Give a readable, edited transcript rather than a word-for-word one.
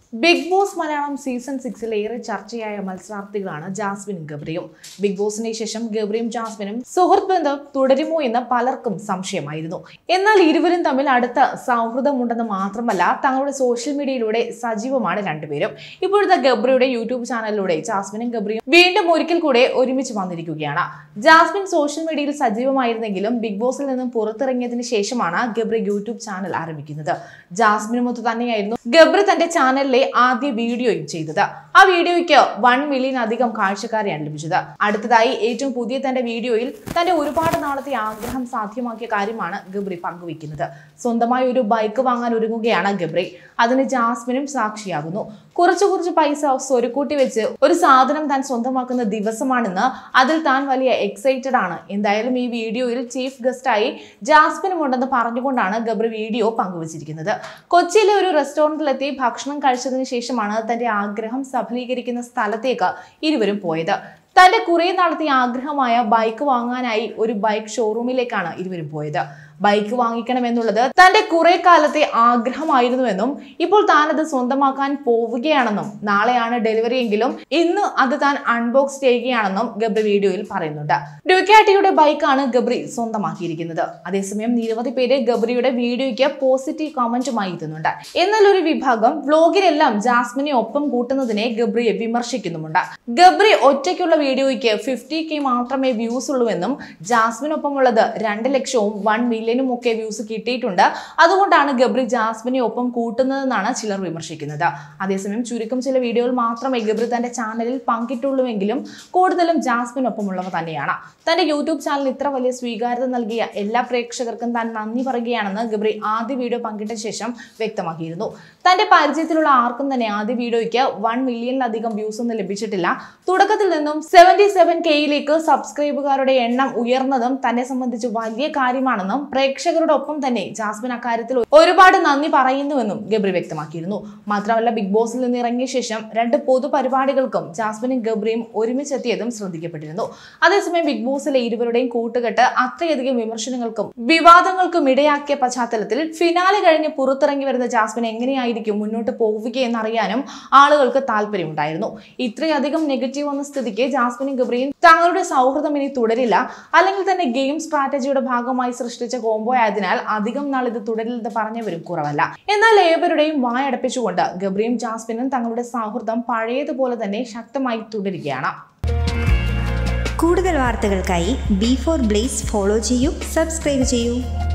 Big boss Malayalam season 6 ഏറെ ചർച്ചയായ മത്സരാർത്ഥികളാണ് ജാസ്മിനും ഗബ്രിയും. Big ബോസിന് ശേഷം ഗബ്രിയും ജാസ്മിനും സുഹൃത്ത് ബന്ധം തുടരുമോ എന്ന് പലർക്കും സംശയമായിരുന്നു. എന്നാൽ ഇരുവരും തമ്മിൽ അടുത്ത സൗഹൃദമുണ്ടെന്ന് മാത്രമല്ല, തങ്ങളുടെ സോഷ്യൽ മീഡിയയിലൂടെ സജീവമാണ് രണ്ടുപേരും. ഇപ്പോഴത്തെ ഗബ്രിയുടെ യൂട്യൂബ് ചാനലിലൂടെ ജാസ്മിനും ഗബ്രിയും വീണ്ടും ഒരിക്കൽ കൂടെ ഒരുമിച്ച് വന്നിരിക്കുകയാണ്. ജാസ്മിൻ സോഷ്യൽ മീഡിയയിൽ സജീവമായിരുന്നെങ്കിലും ബിഗ് ബോസിൽ നിന്നും പുറത്തിറങ്ങിയതിനു ശേഷമാണ് ഗബ്രി യൂട്യൂബ് ചാനൽ ആരംഭിക്കുന്നത്. ജാസ്മിനുമൊത്ത് തന്നെയായിരുന്നു ഗബ്രി തന്റെ ചാനലിലെ ആദ്യ വീഡിയോയും ചെയ്തത്. ആ വീഡിയോയ്ക്ക് 1 മില്യൺ അധികം കാഴ്ചക്കാരെയാണ് ലഭിച്ചത്. അടുത്തതായി ഏറ്റവും പുതിയ തന്റെ വീഡിയോയിൽ തന്റെ ഒരുപാട് നാളത്തെ ആഗ്രഹം സാധ്യമാക്കിയ കാര്യമാണ് ഗബ്രി പങ്കുവെക്കുന്നത്. സ്വന്തമായി ഒരു ബൈക്ക് വാങ്ങാൻ ഒരുങ്ങുകയാണ് ഗബ്രി. അതിന് ജാസ്മിനും സാക്ഷിയാകുന്നു. കുറച്ചു പൈസ സ്വരുക്കൂട്ടി വെച്ച് ഒരു സാധനം താൻ സ്വന്തമാക്കുന്ന ദിവസമാണെന്ന് അതിൽ താൻ വലിയ എക്സൈറ്റഡ് ആണ്. എന്തായാലും ഈ വീഡിയോയിൽ ചീഫ് ഗസ്റ്റായി ജാസ്മിനും ഉണ്ടെന്ന് പറഞ്ഞുകൊണ്ടാണ് ഗബ്രി വീഡിയോ പങ്കുവച്ചിരിക്കുന്നത്. കൊച്ചിയിലെ ഒരു റെസ്റ്റോറന്റിലെത്തി ഭക്ഷണം കഴിച്ചതിന് ശേഷമാണ് തന്റെ ആഗ്രഹം സഫലീകരിക്കുന്ന സ്ഥലത്തേക്ക് ഇരുവരും പോയത്. തന്റെ കുറെ നാളത്തെ ആഗ്രഹമായ ബൈക്ക് വാങ്ങാനായി ഒരു ബൈക്ക് ഷോറൂമിലേക്കാണ് ഇരുവരും പോയത്. ബൈക്ക് വാങ്ങിക്കണമെന്നുള്ളത് തന്റെ കുറെ കാലത്തെ ആഗ്രഹമായിരുന്നുവെന്നും ഇപ്പോൾ താൻ അത് സ്വന്തമാക്കാൻ പോവുകയാണെന്നും നാളെയാണ് ഡെലിവറി എങ്കിലും ഇന്ന് അത് താൻ അൺബോക്സ് ചെയ്യുകയാണെന്നും ഗബ്രി വീഡിയോയിൽ പറയുന്നുണ്ട്. ഡ്യൂക്കാറ്റിയുടെ ബൈക്കാണ് ഗബ്രി സ്വന്തമാക്കിയിരിക്കുന്നത്. അതേസമയം നിരവധി പേര് ഗബ്രിയുടെ വീഡിയോയ്ക്ക് പോസിറ്റീവ് കമന്റുമായി എത്തുന്നുണ്ട്. എന്നാൽ ഒരു വിഭാഗം വ്ലോഗിലെല്ലാം ജാസ്മിനെ ഒപ്പം കൂട്ടുന്നതിനെ ഗബ്രിയെ വിമർശിക്കുന്നുമുണ്ട്. ഗബ്രി ഒറ്റയ്ക്കുള്ള വീഡിയോയ്ക്ക് 50K മാത്രമേ വ്യൂസ് ഉള്ളൂവെന്നും ജാസ്മിനൊപ്പമുള്ളത് 2 ലക്ഷവും 1 മില്യൺ ഒക്കെ വ്യൂസ് കിട്ടിയിട്ടുണ്ട്. അതുകൊണ്ടാണ് ഗബ്രി ജാസ്മിനെ ഒപ്പം കൂട്ടുന്നതെന്നാണ് ചിലർ വിമർശിക്കുന്നത്. അതേസമയം ചുരുക്കം ചില വീഡിയോകൾ മാത്രമേ ഗബ്രി തന്റെ ചാനലിൽ പങ്കിട്ടുള്ളൂവെങ്കിലും കൂടുതലും ജാസ്മിനൊപ്പമുള്ളവ തന്നെയാണ്. തന്റെ യൂട്യൂബ് ചാനൽ ഇത്ര വലിയ സ്വീകാര്യത നൽകിയ എല്ലാ പ്രേക്ഷകർക്കും താൻ നന്ദി പറയുകയാണെന്ന് ഗബ്രി ആദ്യ വീഡിയോ പങ്കിട്ട ശേഷം വ്യക്തമാക്കിയിരുന്നു. തന്റെ പരിചയത്തിലുള്ള ആർക്കും തന്നെ ആദ്യ വീഡിയോയ്ക്ക് 1 മില്യണിലധികം വ്യൂസ് ഒന്നും ലഭിച്ചിട്ടില്ല. തുടക്കത്തിൽ നിന്നും 77Kയിലേക്ക് സബ്സ്ക്രൈബുകാരുടെ എണ്ണം ഉയർന്നതും തന്നെ സംബന്ധിച്ച് വലിയ കാര്യമാണെന്നും പ്രേക്ഷകരുടെ ഒപ്പം തന്നെ ജാസ്മിൻ അക്കാര്യത്തിൽ ഒരുപാട് നന്ദി പറയുന്നുവെന്നും ഗബ്രി വ്യക്തമാക്കിയിരുന്നു. മാത്രമല്ല, ബിഗ് ബോസിൽ നിന്ന് ഇറങ്ങിയ ശേഷം 2 പൊതുപരിപാടികൾക്കും ജാസ്മിനും ഗബ്രിയും ഒരുമിച്ചെത്തിയതും ശ്രദ്ധിക്കപ്പെട്ടിരുന്നു. അതേസമയം ബിഗ് ബോസിലെ ഇരുവരുടെയും കൂട്ടുകെട്ട് അത്രയധികം വിമർശനങ്ങൾക്കും വിവാദങ്ങൾക്കും ഇടയാക്കിയ പശ്ചാത്തലത്തിൽ ഫിനാലെ കഴിഞ്ഞ് പുറത്തിറങ്ങി വരുന്ന ജാസ്മിൻ എങ്ങനെയായിരിക്കും മുന്നോട്ട് പോവുകയെന്നറിയാനും ആളുകൾക്ക് താല്പര്യമുണ്ടായിരുന്നു. ഇത്രയധികം നെഗറ്റീവ് വന്ന സ്ഥിതിക്ക് ജാസ്മിനും ഗബ്രിയും തങ്ങളുടെ സൗഹൃദം ഇനി തുടരില്ല, അല്ലെങ്കിൽ തന്നെ ഗെയിം സ്ട്രാറ്റജിയുടെ ഭാഗമായി സൃഷ്ടിച്ച കോംബോ ആയതിനാൽ അധികം നാൾ ഇത് തുടരില്ലെന്ന് പറഞ്ഞവരും കുറവല്ല. എന്നാൽ ഏവരുടെയും വായടപ്പിച്ചുകൊണ്ട് ഗബ്രിയും ജാസ്മിനും തങ്ങളുടെ സൗഹൃദം പഴയതുപോലെ തന്നെ ശക്തമായി തുടരുകയാണ്. കൂടുതൽ വാർത്തകൾക്കായി B4 Blaze ഫോളോ ചെയ്യൂ, സബ്സ്ക്രൈബ് ചെയ്യൂ.